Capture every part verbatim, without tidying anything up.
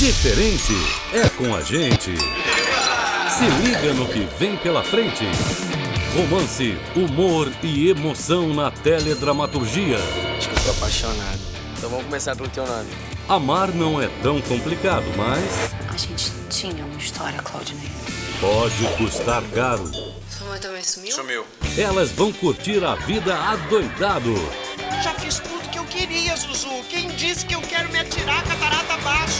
Diferente é com a gente. Se liga no que vem pela frente. Romance, humor e emoção na teledramaturgia. Acho que eu tô apaixonado. Então vamos começar pelo teu nome. Amar não é tão complicado, mas... A gente tinha uma história, Claudinei. Pode custar caro. Sua mãe também sumiu? Sumiu. Elas vão curtir a vida adoidado. Já fiz tudo que eu queria, Zuzu. Quem disse que eu quero me atirar a catarata abaixo?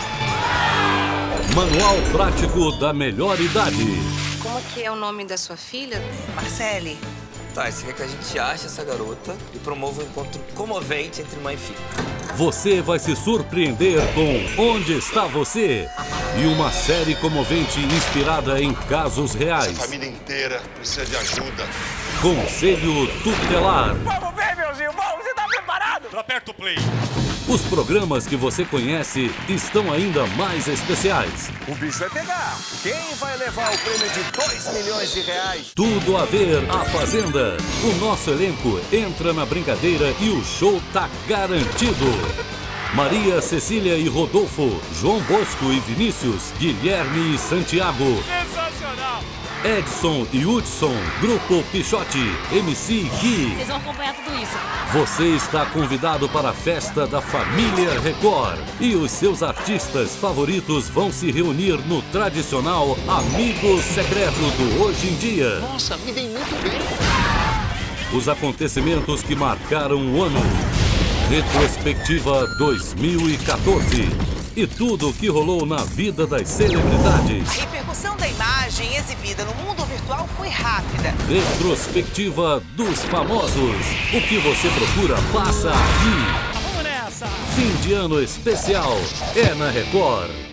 Manual prático da melhor idade. Como que é o nome da sua filha? Marcele. Tá, você quer que a gente ache essa garota e promova um encontro comovente entre mãe e filha. Você vai se surpreender com Onde Está Você? E uma série comovente inspirada em casos reais. A família inteira precisa de ajuda. Conselho Tutelar. Vamos ver, meuzinho, vamos! Você tá preparado? Aperta o play. Os programas que você conhece estão ainda mais especiais. O bicho vai pegar. Quem vai levar o prêmio de dois milhões de reais? Tudo a ver A Fazenda. O nosso elenco entra na brincadeira e o show tá garantido. Maria, Cecília e Rodolfo, João Bosco e Vinícius, Guilherme e Santiago. Sensacional. Edson e Hudson, Grupo Pichote, M C Gui. Vocês vão acompanhar tudo isso. Você está convidado para a festa da Família Record. E os seus artistas favoritos vão se reunir no tradicional Amigo Secreto do Hoje em Dia. Nossa, me dei muito bem. Os acontecimentos que marcaram o ano. Retrospectiva dois mil e quatorze. E tudo o que rolou na vida das celebridades. A repercussão da imagem exibida no mundo virtual foi rápida. Retrospectiva dos famosos. O que você procura passa aqui. Vamos nessa! Fim de ano especial é na Record.